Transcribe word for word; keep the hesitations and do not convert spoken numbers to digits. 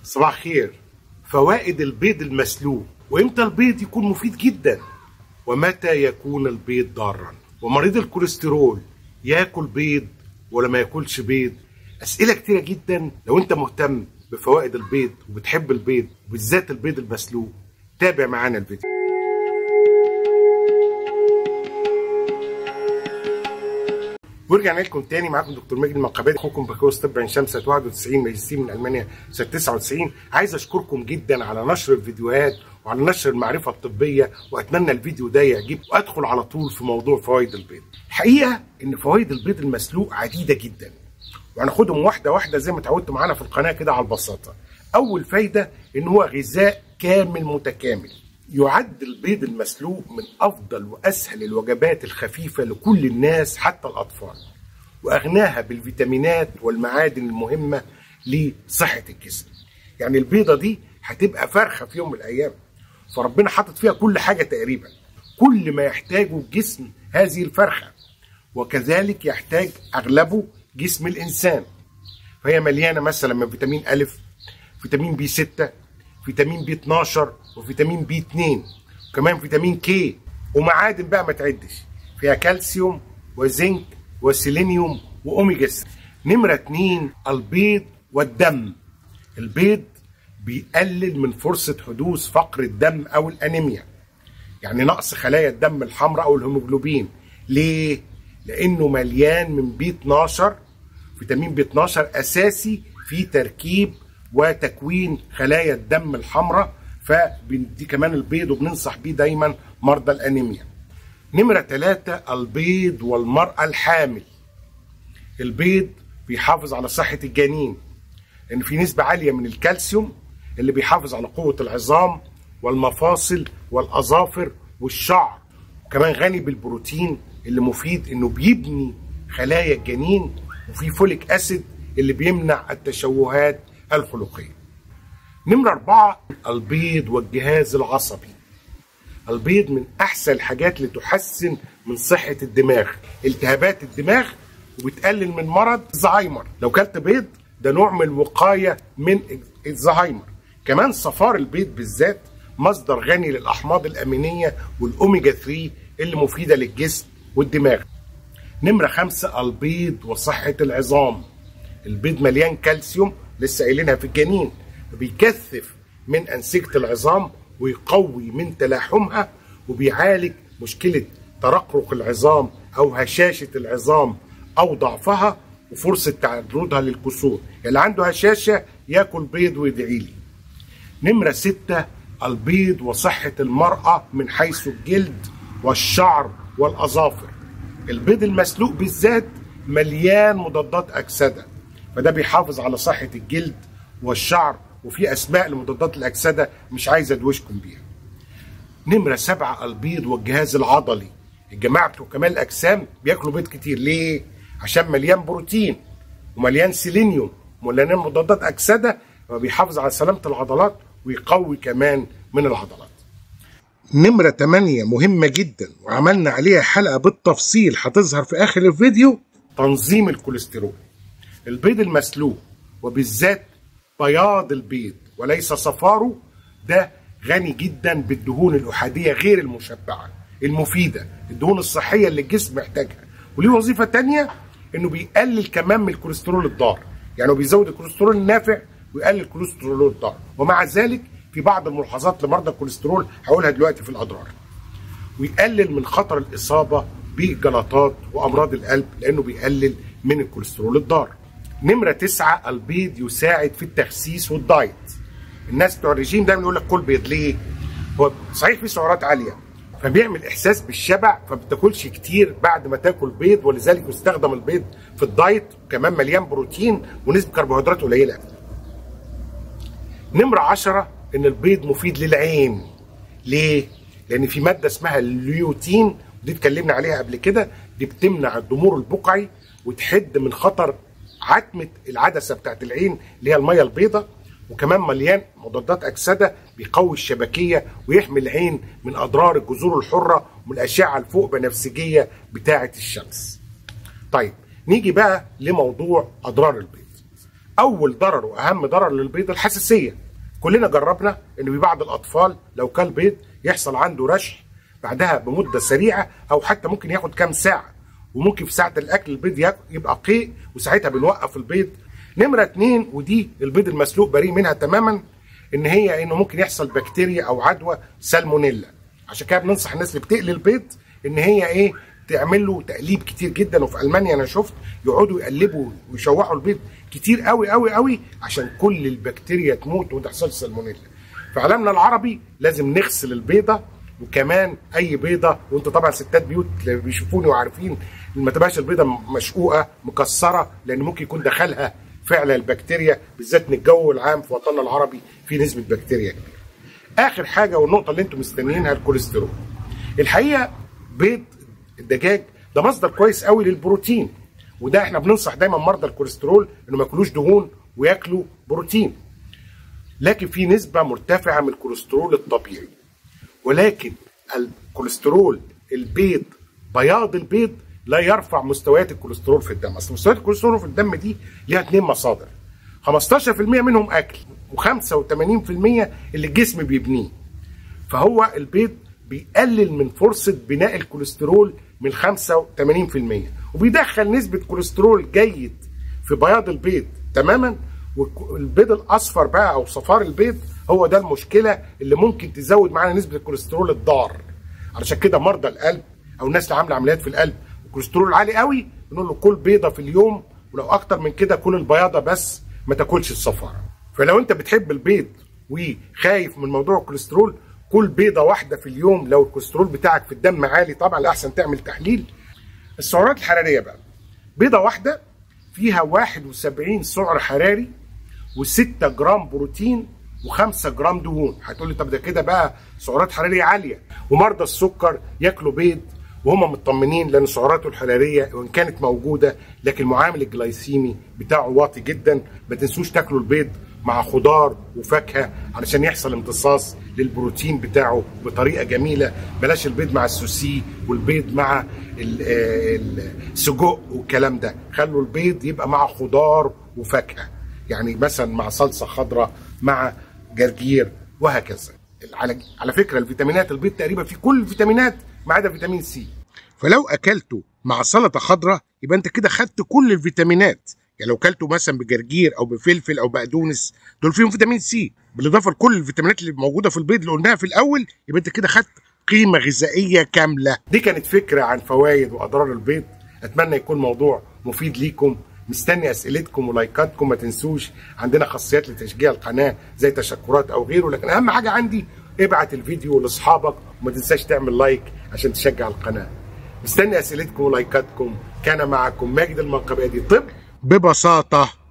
صباح الخير. فوائد البيض المسلوق، وامتى البيض يكون مفيد جدا، ومتى يكون البيض ضارا، ومريض الكوليسترول ياكل بيض ولا ما ياكلش بيض. اسئله كتيره جدا. لو انت مهتم بفوائد البيض وبتحب البيض وبالذات البيض المسلوق، تابع معانا الفيديو. ورجعنا لكم تاني، معاكم دكتور مجدي المنقبادي، اخوكم بكالوريوس طب عين شمس سنه واحد وتسعين، ماجستير من المانيا سنه تسعة وتسعين. عايز اشكركم جدا على نشر الفيديوهات وعلى نشر المعرفه الطبيه، واتمنى الفيديو ده يعجبكم وادخل على طول في موضوع فوائد البيض. الحقيقه ان فوائد البيض المسلوق عديده جدا، وهناخدهم واحده واحده زي ما اتعودتوا معانا في القناه كده على البساطه. اول فايده ان هو غذاء كامل متكامل. يعد البيض المسلوق من افضل واسهل الوجبات الخفيفه لكل الناس حتى الاطفال، واغناها بالفيتامينات والمعادن المهمه لصحه الجسم. يعني البيضه دي هتبقى فرخه في يوم من الايام، فربنا حاطط فيها كل حاجه تقريبا، كل ما يحتاجه الجسم هذه الفرخه، وكذلك يحتاج اغلبه جسم الانسان. فهي مليانه مثلا من فيتامين أ، فيتامين بي ستة، فيتامين بي اتناشر، وفيتامين بي اتنين، وكمان فيتامين كي، ومعادن بقى ما تعدش. فيها كالسيوم وزنك وسيلينيوم واوميجا ثلاثة. نمره اتنين، البيض والدم. البيض بيقلل من فرصه حدوث فقر الدم او الانيميا، يعني نقص خلايا الدم الحمراء او الهيموجلوبين. ليه؟ لانه مليان من بي اتناشر. فيتامين بي اتناشر اساسي في تركيب وتكوين خلايا الدم الحمراء، فدي كمان البيض وبننصح بيه دايما مرضى الانيميا. نمرة ثلاثة، البيض والمرأة الحامل. البيض بيحافظ على صحة الجنين، لأن في نسبة عالية من الكالسيوم اللي بيحافظ على قوة العظام والمفاصل والأظافر والشعر، وكمان غني بالبروتين اللي مفيد إنه بيبني خلايا الجنين، وفي فوليك أسيد اللي بيمنع التشوهات الخلقية. نمرة أربعة، البيض والجهاز العصبي. البيض من أحسن الحاجات اللي تحسن من صحة الدماغ، التهابات الدماغ، وبتقلل من مرض الزهايمر. لو كلت بيض ده نوع من الوقاية من الزهايمر. كمان صفار البيض بالذات مصدر غني للأحماض الأمينية والأوميجا ثلاثة اللي مفيدة للجسم والدماغ. نمرة خمسة، البيض وصحة العظام. البيض مليان كالسيوم، لسه قايلينها في الجنين، بيكثف من أنسجة العظام ويقوي من تلاحمها، وبيعالج مشكلة ترقرق العظام أو هشاشة العظام أو ضعفها وفرصة تعرضها للكسور. اللي عنده هشاشة ياكل بيض ويدعي لي. نمرة ستة، البيض وصحة المرأة من حيث الجلد والشعر والأظافر. البيض المسلوق بالذات مليان مضادات أكسدة، فده بيحافظ على صحة الجلد والشعر، وفي أسماء لمضادات الأكسدة مش عايز أدوشكم بيها. نمرة سبعة، البيض والجهاز العضلي. الجماعة بتوع كمال الأجسام بياكلوا بيض كتير. ليه؟ عشان مليان بروتين ومليان سيلينيوم ومليان مضادات أكسدة، فبيحافظ على سلامة العضلات ويقوي كمان من العضلات. نمرة تمانية مهمة جدا وعملنا عليها حلقة بالتفصيل هتظهر في آخر الفيديو، تنظيم الكوليسترول. البيض المسلوق وبالذات بياض البيض وليس صفاره ده غني جدا بالدهون الأحادية غير المشبعة المفيدة، الدهون الصحية اللي الجسم محتاجها. وليه وظيفة تانية، انه بيقلل كمان من الكوليسترول الضار، يعني بيزود الكوليسترول النافع ويقلل الكوليسترول الضار. ومع ذلك في بعض الملاحظات لمرضى الكوليسترول هقولها دلوقتي في الأضرار. ويقلل من خطر الإصابة بجلطات وأمراض القلب لأنه بيقلل من الكوليسترول الضار. نمرة تسعة، البيض يساعد في التخسيس والدايت. الناس بتوع الرجيم دايما يقول لك كل بيض. ليه؟ هو صحيح في سعرات عالية، فبيعمل إحساس بالشبع، فما بتاكلش كتير بعد ما تاكل بيض، ولذلك يستخدم البيض في الدايت، وكمان مليان بروتين ونسبة كربوهيدرات قليلة. نمرة عشرة، إن البيض مفيد للعين. ليه؟ لأن في مادة اسمها الليوتين، ودي اتكلمنا عليها قبل كده، دي بتمنع الضمور البقعي وتحد من خطر عتمة العدسة بتاعت العين اللي هي المية البيضاء. وكمان مليان مضادات أكسدة بيقوي الشبكية ويحمي العين من أضرار الجذور الحرة ومن الأشعة الفوق بنفسجية بتاعة الشمس. طيب نيجي بقى لموضوع أضرار البيض. اول ضرر واهم ضرر للبيض الحساسيه. كلنا جربنا ان في بعض الاطفال لو كل بيض يحصل عنده رشح بعدها بمده سريعه، او حتى ممكن ياخد كام ساعه، وممكن في ساعه الاكل البيض يبقى قيء، وساعتها بنوقف البيض. نمره اتنين، ودي البيض المسلوق بريء منها تماما، ان هي انه ممكن يحصل بكتيريا او عدوى سالمونيلا. عشان كده بننصح الناس اللي بتقلي البيض ان هي ايه تعمل له تقليب كتير جدا. وفي المانيا انا شفت يقعدوا يقلبوا ويشوحوا البيض كتير قوي قوي قوي عشان كل البكتيريا تموت وما تحصلش سالمونيلا. في عالمنا العربي لازم نغسل البيضه، وكمان اي بيضه، وانتوا طبعا ستات بيوت بيشوفوني وعارفين ما تبقاش البيضه مشقوقه مكسره، لان ممكن يكون دخلها فعلا البكتيريا، بالذات من الجو العام في وطننا العربي في نسبه بكتيريا كبيره. اخر حاجه والنقطه اللي انتم مستنيينها الكوليسترول. الحقيقه بيض الدجاج ده مصدر كويس قوي للبروتين، وده احنا بننصح دايما مرضى الكوليسترول انه ما ياكلوش دهون وياكلوا بروتين. لكن في نسبه مرتفعه من الكوليسترول الطبيعي، ولكن الكوليسترول البيض بياض البيض لا يرفع مستويات الكوليسترول في الدم. اصل مستويات الكوليسترول في الدم دي ليها اثنين مصادر، خمستاشر بالمية منهم اكل، وخمسة وثمانين بالمية اللي الجسم بيبنيه. فهو البيض بيقلل من فرصه بناء الكوليسترول من خمسة وثمانين بالمية، وبيدخل نسبه كوليسترول جيد في بياض البيض تماما. والبيض الاصفر بقى او صفار البيض هو ده المشكله اللي ممكن تزود معانا نسبه الكوليسترول الضار. علشان كده مرضى القلب او الناس اللي عامله عمليات في القلب والكوليسترول عالي قوي بنقول له كل بيضه في اليوم، ولو اكتر من كده كل البياضه بس ما تاكلش الصفار. فلو انت بتحب البيض وخايف من موضوع الكوليسترول، كل بيضه واحده في اليوم. لو الكوليسترول بتاعك في الدم عالي طبعا الاحسن تعمل تحليل. السعرات الحراريه بقى، بيضه واحده فيها واحد وسبعين سعر حراري وستة جرام بروتين وخمسة جرام دهون. هتقول لي طب ده كده بقى سعرات حراريه عاليه. ومرضى السكر ياكلوا بيض وهم مطمنين لان سعراته الحراريه وان كانت موجوده لكن المعامل الجلايسيمي بتاعه واطي جدا. ما تنسوش تاكلوا البيض مع خضار وفاكهه علشان يحصل امتصاص للبروتين بتاعه بطريقه جميله. بلاش البيض مع السوسي والبيض مع السجق والكلام ده. خلوا البيض يبقى مع خضار وفاكهه، يعني مثلا مع صلصه خضراء مع جرجير وهكذا. على على فكره الفيتامينات البيض تقريبا فيه كل الفيتامينات ما عدا فيتامين سي. فلو اكلته مع سلطه خضراء يبقى انت كده خدت كل الفيتامينات. يعني لو اكلته مثلا بجرجير او بفلفل او بقدونس دول فيهم فيتامين سي، بالاضافه لكل الفيتامينات اللي موجوده في البيض اللي قلناها في الاول، يبقى انت كده خدت قيمه غذائيه كامله. دي كانت فكره عن فوائد واضرار البيض. اتمنى يكون موضوع مفيد ليكم. مستني اسئلتكم ولايكاتكم. ما تنسوش عندنا خاصيات لتشجيع القناه زي تشكرات او غيره، لكن اهم حاجه عندي ابعت الفيديو لاصحابك وما تنساش تعمل لايك عشان تشجع القناه. مستني اسئلتكم ولايكاتكم. كان معكم ماجد المنقبادي، طب ببساطه.